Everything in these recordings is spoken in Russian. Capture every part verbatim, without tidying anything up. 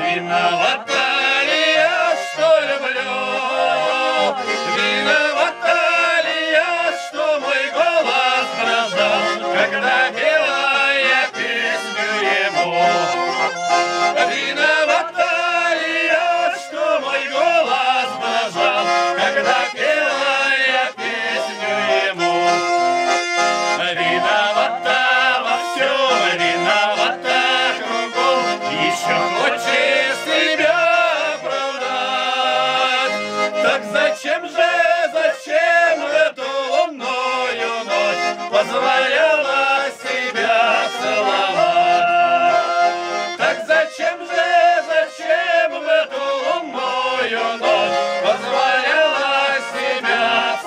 Виновата ли я, что люблю? Виновата ли я, что мой голос дрожал, когда пела я песню ему? Виновата ли я, что мой голос дрожал, когда пела я песню ему? Виновата во всем, виновата кругом, еще хочет себя оправдать. Так зачем же, зачем эту лунную ночь позволяла себя целовать? Так зачем же, зачем в эту лунную ночь позволяла себя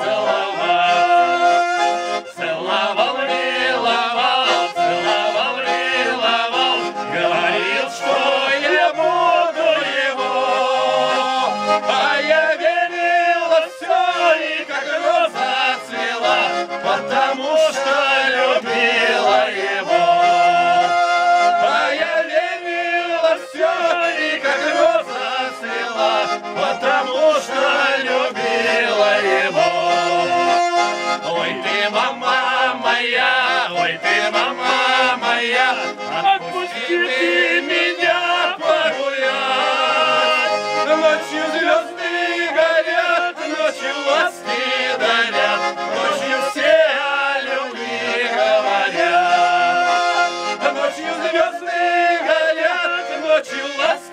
целовать? Целовал, миловал, целовал, миловал, говорил, что я буду его. А я верила все, и как роза цвела, потому что любила его. А я верила все, и как роза цвела, потому что любила его. Ой ты, мама моя, ой ты, мама моя, отпусти ты меня погулять. Ночью звезды горят, ночью ласки дарят, ночью все о любви говорят. Ночью звезды горят, ночью ласки